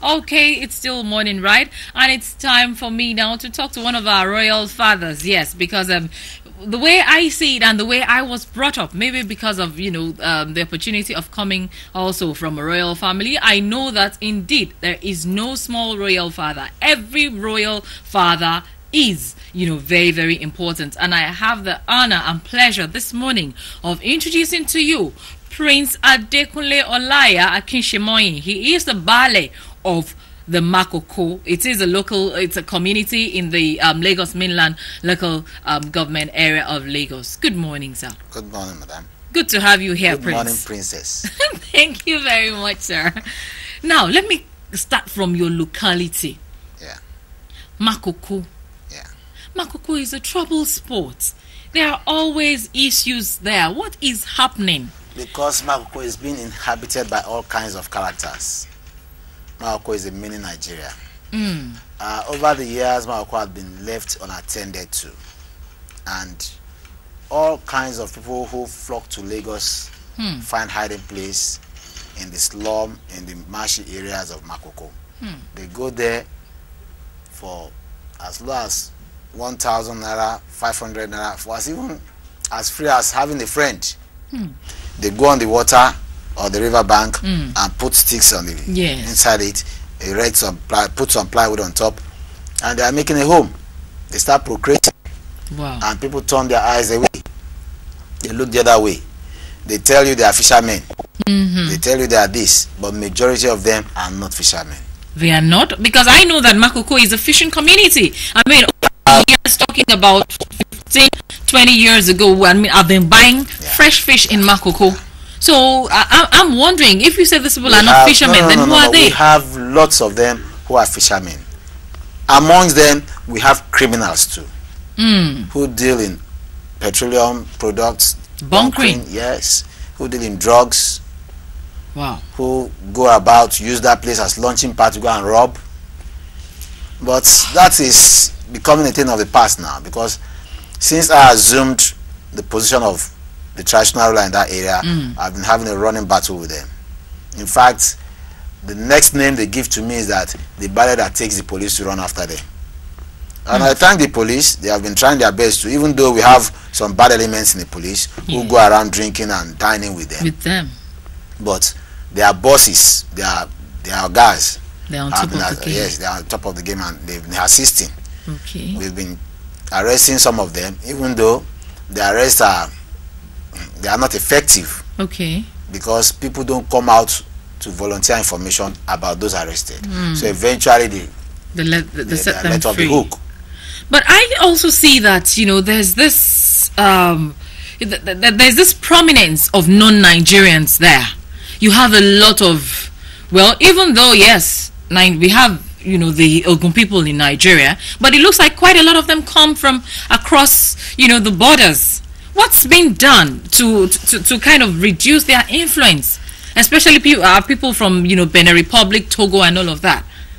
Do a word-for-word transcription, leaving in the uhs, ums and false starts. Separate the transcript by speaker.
Speaker 1: Okay, it's still morning, right? And it's time for me now to talk to one of our royal fathers. Yes, because um, the way I see it and the way I was brought up, maybe because of, you know, um, the opportunity of coming also from a royal family, I know that indeed there is no small royal father. Every royal father is, you know, very, very important. And I have the honor and pleasure this morning of introducing to you Prince Adekunle Olaya Akinshemoyin. He is the Baale of the Makoko. It is a local, it's a community in the um, Lagos mainland local um, government area of Lagos. Good morning, sir.
Speaker 2: Good morning, madam.
Speaker 1: Good to have you here,
Speaker 2: Good
Speaker 1: Prince.
Speaker 2: morning, princess.
Speaker 1: Thank you very much, sir. Now, let me start from your locality.
Speaker 2: Yeah.
Speaker 1: Makoko.
Speaker 2: Yeah.
Speaker 1: Makoko is a trouble sport. There are always issues there. What is happening?
Speaker 2: Because Makoko is being inhabited by all kinds of characters. Makoko is a mini Nigeria.
Speaker 1: Mm.
Speaker 2: Uh, over the years, Makoko has been left unattended to. And all kinds of people who flock to Lagos hmm. find hiding place in the slum, in the marshy areas of Makoko. Hmm. They go there for as low as one thousand naira, five hundred naira, for as even as free as having a friend. Hmm. They go on the water or the river bank mm. and put sticks on the
Speaker 1: yes.
Speaker 2: inside it, erect some ply, put some plywood on top, and they are making a home. They start procreating.
Speaker 1: Wow.
Speaker 2: And people turn their eyes away. They look the other way. They tell you they are fishermen. Mm-hmm. They tell you they are this, but majority of them are not fishermen.
Speaker 1: They are not? Because I know that Makoko is a fishing community. I mean, uh, years talking about fifteen, twenty years ago, I mean, I've been buying yeah. fresh fish in Makoko. So I, I'm wondering, if you say these people we are not have, fishermen, no, no, then no, no, who no, are they?
Speaker 2: We have lots of them who are fishermen. Amongst them, we have criminals too, mm. who deal in petroleum products,
Speaker 1: bunkering,
Speaker 2: bunkering, yes, who deal in drugs.
Speaker 1: Wow.
Speaker 2: Who go about, use that place as launching pad to go and rob. But that is becoming a thing of the past now, because since I assumed the position of the traditional ruler in that area, mm. I've been having a running battle with them. In fact, the next name they give to me is that the Baale that takes the police to run after them. And mm. I thank the police. They have been trying their best to, even though we have some bad elements in the police yeah. who go around drinking and dining with them.
Speaker 1: With them.
Speaker 2: But they are bosses. They are they are guys.
Speaker 1: They are on top of
Speaker 2: been,
Speaker 1: the game.
Speaker 2: Yes, they are on top of the game, and they've been assisting.
Speaker 1: Okay.
Speaker 2: We've been arresting some of them, even though the arrests are they are not effective.
Speaker 1: Okay. Because
Speaker 2: people don't come out to volunteer information about those arrested. Mm. So eventually they
Speaker 1: the let the, the
Speaker 2: they,
Speaker 1: set
Speaker 2: they
Speaker 1: them
Speaker 2: let off
Speaker 1: free.
Speaker 2: the hook.
Speaker 1: But I also see that, you know, there's this um th th th there's this prominence of non-Nigerians there. You have a lot of, well, even though yes, we have, you know, the Ogun people in Nigeria, but it looks like quite a lot of them come from across, you know, the borders. What's been done to to, to kind of reduce their influence, especially people uh, people from, you know, Benin Republic, Togo, and all of that?